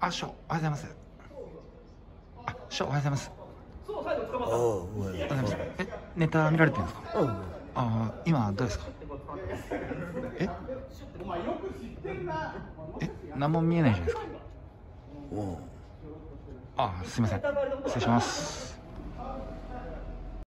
あ、師匠、おはようございます。あ、師匠、おはようございます。おはようございます。ネタ見られてるんですか？今どうですか？何も見えないじゃないですか。すいません。失礼します。